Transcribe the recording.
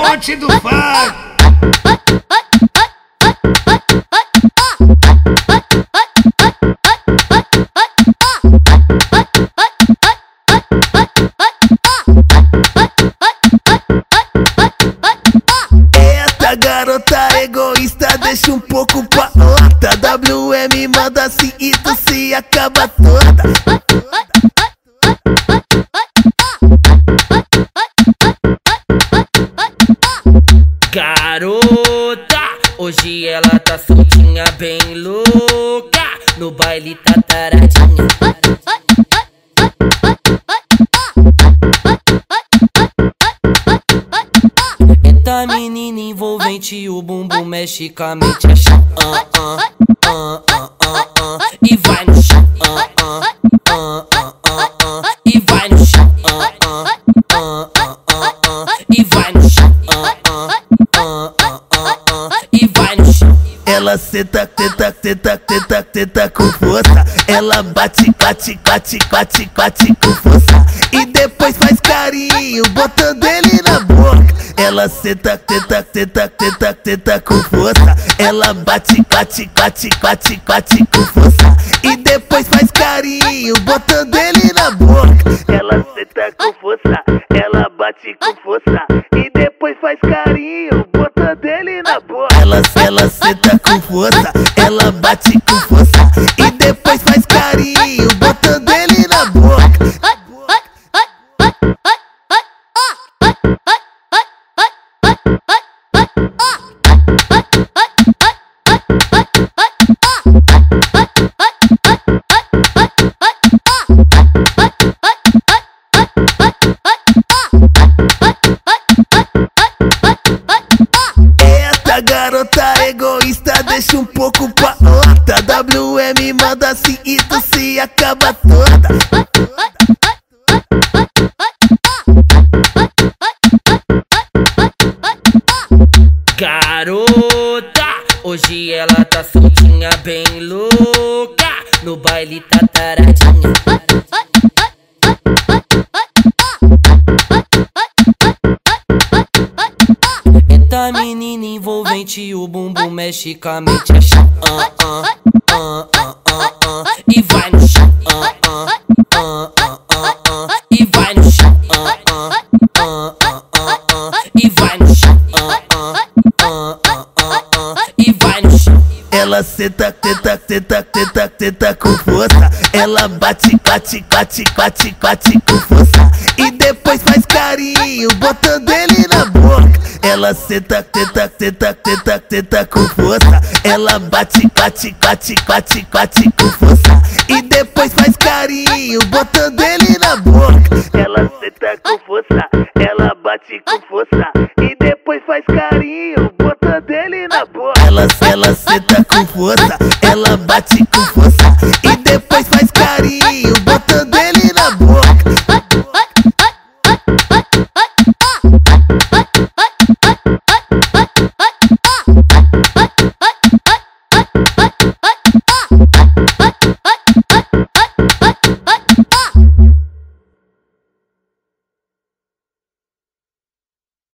fonte do funk. Essa garota egoísta deixa um pouco pra lata. WM manda assim e tu se acaba toda. Garota, hoje ela tá soltinha, bem louca. No baile tá taradinha. Eita menina envolvente, o bumbum mexe com a mente, é chão. E vai no chão. E vai no chão. E vai no chão. E vai no chão. Ela senta, tenta, tenta, tenta, tenta com força. Ela bate, bate, bate, bate, bate com força. E depois faz carinho, botando ele na boca. Ela senta, tenta, tenta, tenta, tenta com força. Ela bate, bate, bate, bate, bate com força. E depois faz carinho, botando ele na boca. Ela senta com força, ela bate com força. E depois faz carinho, botando ele na boca. Ela senta com força, ela bate com força. E depois faz carinho, botando ele na boca. Essa garota egoísta deixa um pouco pra lata. WM manda assim e tu se acaba toda. Garota, hoje ela tá soltinha, bem louca. No baile tá taradinha. Eita menina envolvente, o bumbum mexe com a mente, é chão. E vai no chão. E vai no chão. E vai no chão. E vai no chão. Ela senta, tenta, tenta, tenta, tenta com força. Ela bate, bate, bate, bate, bate com força. E depois faz carinho, botando ele na boca. Ela senta, tenta, tenta, tenta, tenta com força. Ela bate, bate, bate, bate, bate com força. E depois faz carinho, botando ele na boca. Ela senta com força, ela bate com força. E depois faz carinho, botando ele na boca. Ela senta com força, ela bate com força. E